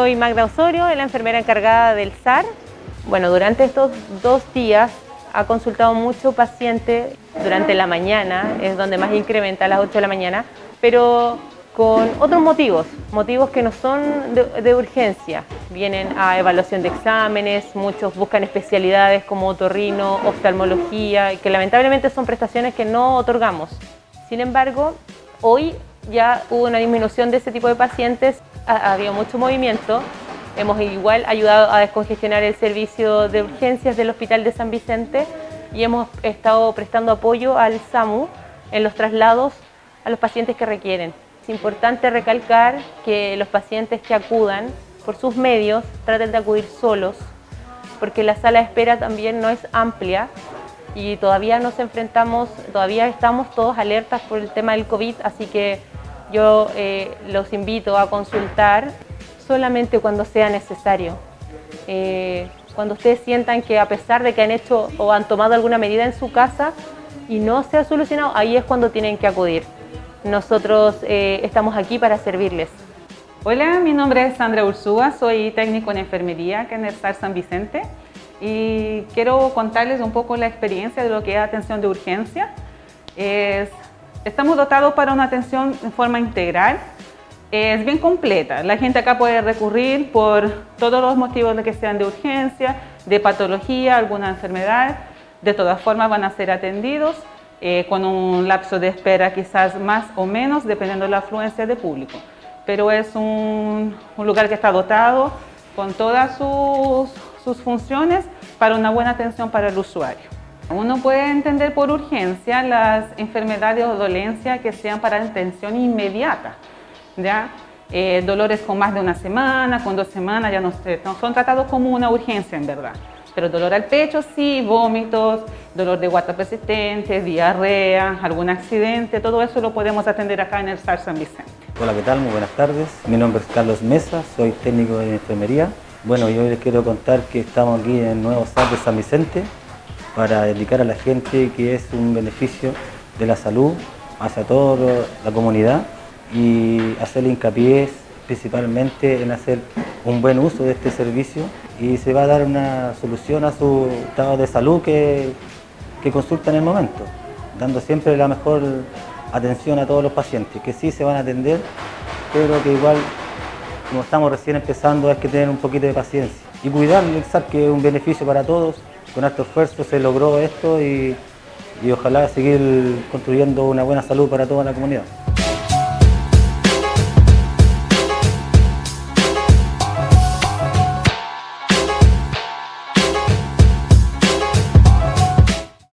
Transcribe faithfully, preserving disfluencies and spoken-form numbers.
soy Magda Osorio, la enfermera encargada del S A R. Bueno, durante estos dos días ha consultado mucho paciente durante la mañana, es donde más incrementa a las ocho de la mañana, pero con otros motivos, motivos que no son de, de urgencia. Vienen a evaluación de exámenes, muchos buscan especialidades como otorrino, oftalmología, que lamentablemente son prestaciones que no otorgamos. Sin embargo, hoy ya hubo una disminución de ese tipo de pacientes, ha, ha habido mucho movimiento. Hemos igual ayudado a descongestionar el servicio de urgencias del Hospital de San Vicente y hemos estado prestando apoyo al SAMU en los traslados a los pacientes que requieren. Es importante recalcar que los pacientes que acudan por sus medios traten de acudir solos, porque la sala de espera también no es amplia y todavía nos enfrentamos, todavía estamos todos alertas por el tema del COVID, así que yo eh, los invito a consultar solamente cuando sea necesario. Eh, cuando ustedes sientan que a pesar de que han hecho o han tomado alguna medida en su casa y no se ha solucionado, ahí es cuando tienen que acudir. Nosotros eh, estamos aquí para servirles. Hola, mi nombre es Sandra Ursúa, soy técnico en enfermería acá en el S A R San Vicente y quiero contarles un poco la experiencia de lo que es atención de urgencia. Es, estamos dotados para una atención en forma integral. Es bien completa, la gente acá puede recurrir por todos los motivos de que sean de urgencia, de patología, alguna enfermedad. De todas formas van a ser atendidos eh, con un lapso de espera quizás más o menos dependiendo de la afluencia de público. Pero es un, un lugar que está dotado con todas sus, sus funciones para una buena atención para el usuario. Uno puede entender por urgencia las enfermedades o dolencias que sean para atención inmediata. ¿Ya? Eh, dolores con más de una semana, con dos semanas, ya no, no son tratados como una urgencia en verdad. Pero dolor al pecho sí, vómitos, dolor de guata persistente, diarrea, algún accidente, todo eso lo podemos atender acá en el S A R San Vicente. Hola, ¿qué tal? Muy buenas tardes. Mi nombre es Carlos Mesa, soy técnico de enfermería. Bueno, yo les quiero contar que estamos aquí en el nuevo S A R de San Vicente para indicar a la gente que es un beneficio de la salud hacia toda la comunidad, y hacerle hincapié principalmente en hacer un buen uso de este servicio y se va a dar una solución a su estado de salud que, que consulta en el momento, dando siempre la mejor atención a todos los pacientes, que sí se van a atender, pero que igual, como estamos recién empezando, hay que tener un poquito de paciencia y cuidar el S A R, que es un beneficio para todos. Con este esfuerzo se logró esto y, y ojalá seguir construyendo una buena salud para toda la comunidad.